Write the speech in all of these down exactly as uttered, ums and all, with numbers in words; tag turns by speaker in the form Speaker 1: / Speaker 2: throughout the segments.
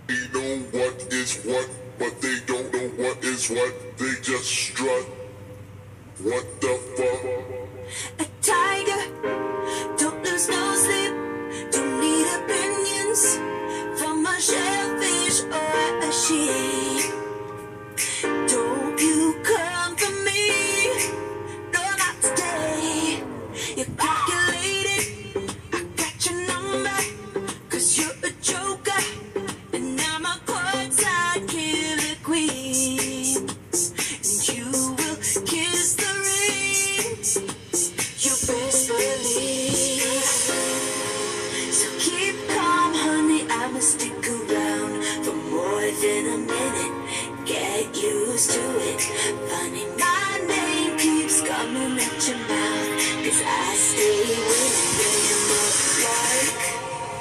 Speaker 1: They know what is what, but they don't know what is what. They just strut. What the fuck?
Speaker 2: A tiger, don't lose no sleep. Don't need opinions from a shellfish or a sheep. Don't you come for me, no, not today. You're calculated, I got your number, cause you're a joker, and I'm a courtside killer queen. And you will kiss the ring, you best believe. So keep calm, honey, I'ma stick around for more than a minute. Get used to it. Funny, my name keeps coming at your mouth, cause I stay winning up like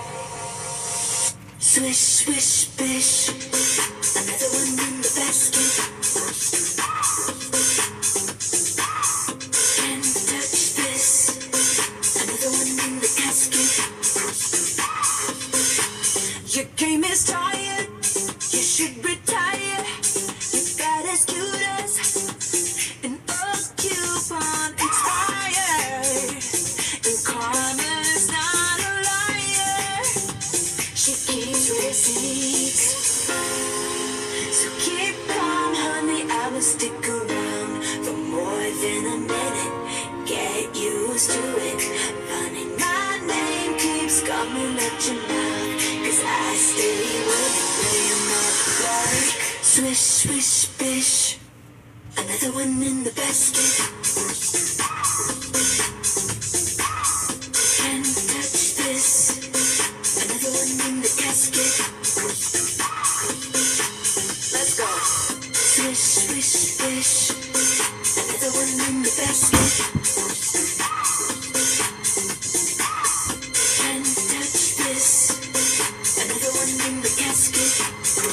Speaker 2: swish, swish, bish. Another one in the basket. Can't touch this. Another one in the casket. Your game is tired. You should retire. You got as cute as an old coupon expired. And karma's not a liar. She keeps receipts. So keep calm, honey, I will stick around for more than a minute. Get used to it. Funny, my name keeps coming at your mouth, cause I stay with it, playing up like swish, swish, bish. Another one in the basket. Can't touch this. Another one in the casket. Let's go. Swish, swish, bish. Another one in the basket. Can't touch this. Another one in the casket.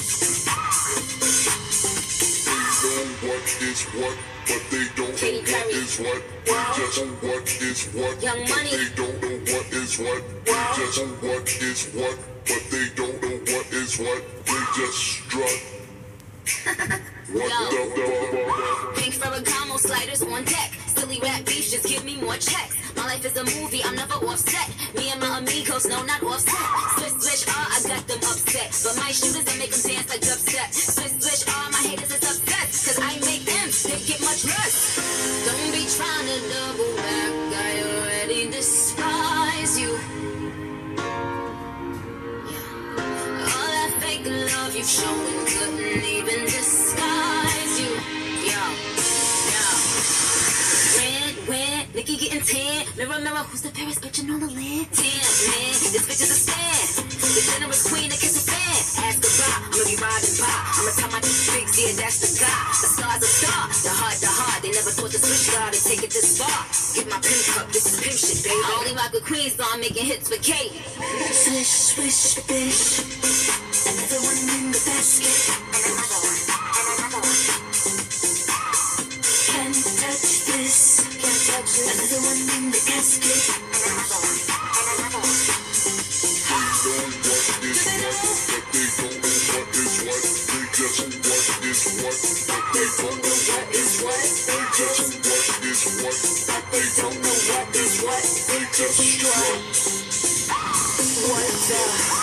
Speaker 1: What is what, but they don't know what is what. They just know what is what,
Speaker 2: Young
Speaker 1: but
Speaker 2: Money.
Speaker 1: they don't know what is what. They just know what is what, but they don't know what is what. They just strut. What the fuck?
Speaker 2: Pink Ferragamo sliders on deck. Silly rap beef, just give me more checks. My life is a movie, I'm never offset. Me and my amigos, no, not offset. Swish, swish, ah, I got them upset. But my shooters, I make them dance like dubstep. Swish, swish, ah, my haters is upset. Cause I make them, they get much less. Don't be trying to double back, I already despise you. Yeah. All that fake love you've shown couldn't even disguise you. Yo, yo. Red, red, Nikki getting tan. Mirror, mirror, who's the fairest bitch on the land? Tan, man, this bitch is a stand. The generous queen that kiss a fan. Ask a bar, I'ma be riding by. I'ma tell my big yeah, that's the guy. The star's a star, the heart, the heart. They never thought the switch guard to take it this far. Get my pimp cup, this is pimp shit, baby. I only rock with Queens, so I'm making hits with Kate. Swish, swish, bish. Another one in the basket. And another one, and another one. Can't touch this. Can't touch this. Another one in the casket. And another one, and another one.
Speaker 1: They know what is what, but they don't know what is what. They just know what is what, but they don't know what is what. They just strut.
Speaker 2: What the